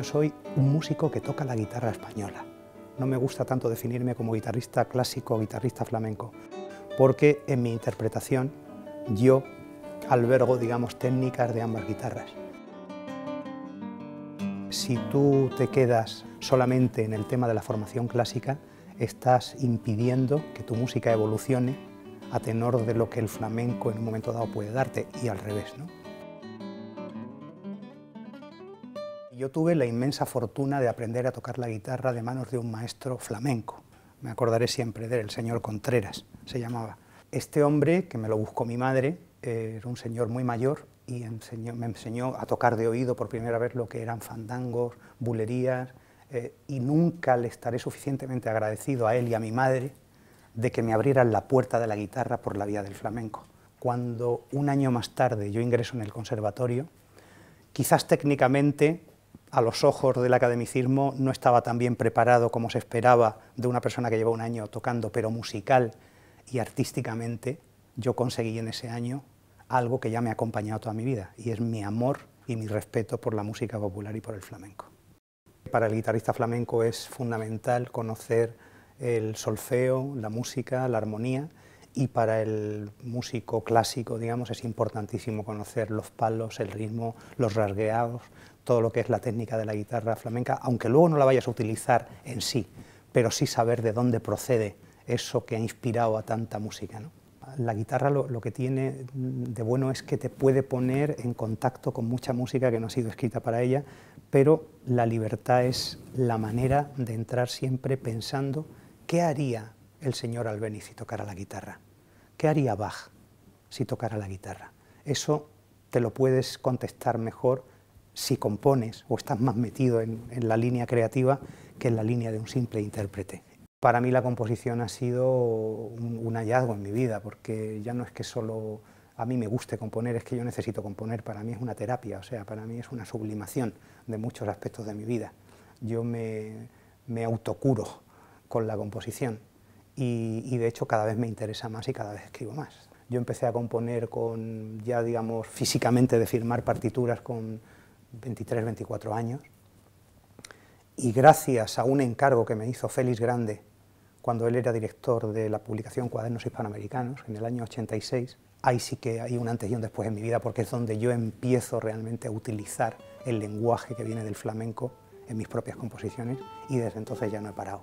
Yo soy un músico que toca la guitarra española. No me gusta tanto definirme como guitarrista clásico o guitarrista flamenco, porque en mi interpretación yo albergo, digamos, técnicas de ambas guitarras. Si tú te quedas solamente en el tema de la formación clásica, estás impidiendo que tu música evolucione a tenor de lo que el flamenco en un momento dado puede darte, y al revés, ¿no? Yo tuve la inmensa fortuna de aprender a tocar la guitarra de manos de un maestro flamenco. Me acordaré siempre de él, el señor Contreras se llamaba. Este hombre, que me lo buscó mi madre, era un señor muy mayor y me enseñó a tocar de oído por primera vez lo que eran fandangos, bulerías, y nunca le estaré suficientemente agradecido a él y a mi madre de que me abrieran la puerta de la guitarra por la vía del flamenco. Cuando un año más tarde yo ingreso en el conservatorio, quizás técnicamente, a los ojos del academicismo, no estaba tan bien preparado como se esperaba de una persona que lleva un año tocando, pero musical y artísticamente yo conseguí en ese año algo que ya me ha acompañado toda mi vida, y es mi amor y mi respeto por la música popular y por el flamenco. Para el guitarrista flamenco es fundamental conocer el solfeo, la música, la armonía, y para el músico clásico, digamos, es importantísimo conocer los palos, el ritmo, los rasgueados, todo lo que es la técnica de la guitarra flamenca, aunque luego no la vayas a utilizar en sí, pero sí saber de dónde procede eso que ha inspirado a tanta música, ¿no? La guitarra lo que tiene de bueno es que te puede poner en contacto con mucha música que no ha sido escrita para ella, pero la libertad es la manera de entrar siempre pensando qué haría el señor Albéniz si tocara la guitarra, qué haría Bach si tocara la guitarra. Eso te lo puedes contestar mejor si compones o estás más metido en la línea creativa que en la línea de un simple intérprete. Para mí la composición ha sido un hallazgo en mi vida, porque ya no es que solo a mí me guste componer, es que yo necesito componer. Para mí es una terapia, o sea, para mí es una sublimación de muchos aspectos de mi vida. Yo me autocuro con la composición y de hecho cada vez me interesa más y cada vez escribo más. Yo empecé a componer con, ya digamos, físicamente de firmar partituras con 23, 24 años, y gracias a un encargo que me hizo Félix Grande cuando él era director de la publicación Cuadernos Hispanoamericanos en el año 86, ahí sí que hay un antes y un después en mi vida, porque es donde yo empiezo realmente a utilizar el lenguaje que viene del flamenco en mis propias composiciones, y desde entonces ya no he parado.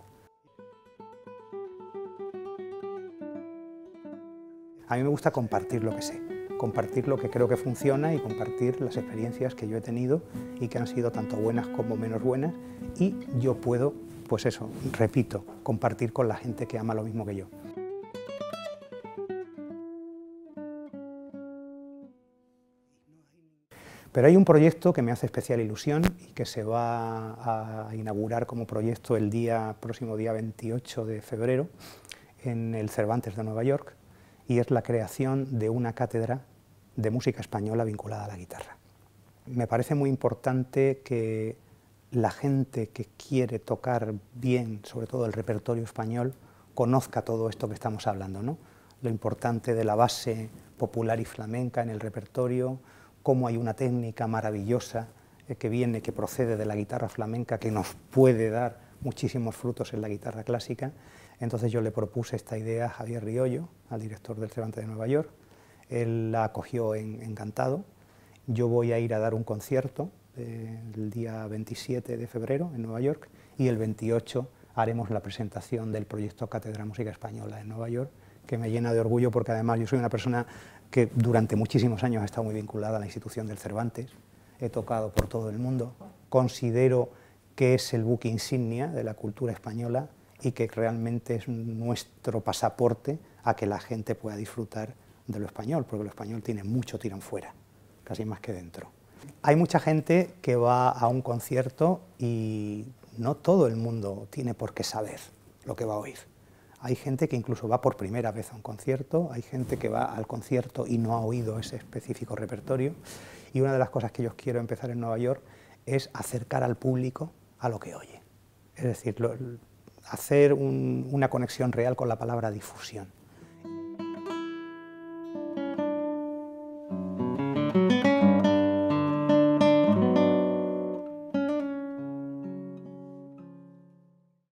A mí me gusta compartir lo que sé, compartir lo que creo que funciona y compartir las experiencias que yo he tenido y que han sido tanto buenas como menos buenas, y yo puedo, pues eso, repito, compartir con la gente que ama lo mismo que yo. Pero hay un proyecto que me hace especial ilusión y que se va a inaugurar como proyecto el próximo día 28 de febrero en el Cervantes de Nueva York, y es la creación de una cátedra de música española vinculada a la guitarra. Me parece muy importante que la gente que quiere tocar bien, sobre todo el repertorio español, conozca todo esto que estamos hablando, ¿no? Lo importante de la base popular y flamenca en el repertorio, cómo hay una técnica maravillosa que procede de la guitarra flamenca, que nos puede dar muchísimos frutos en la guitarra clásica. Entonces yo le propuse esta idea a Javier Riollo, al director del Cervantes de Nueva York. Él la acogió encantado. Yo voy a ir a dar un concierto el día 27 de febrero en Nueva York, y el 28 haremos la presentación del proyecto Cátedra Música Española en Nueva York, que me llena de orgullo porque además yo soy una persona que durante muchísimos años ha estado muy vinculada a la institución del Cervantes, he tocado por todo el mundo, considero que es el buque insignia de la cultura española y que realmente es nuestro pasaporte a que la gente pueda disfrutar de lo español, porque lo español tiene mucho tirón fuera, casi más que dentro. Hay mucha gente que va a un concierto y no todo el mundo tiene por qué saber lo que va a oír. Hay gente que incluso va por primera vez a un concierto, hay gente que va al concierto y no ha oído ese específico repertorio, y una de las cosas que yo quiero empezar en Nueva York es acercar al público a lo que oye. Es decir, hacer una conexión real con la palabra difusión.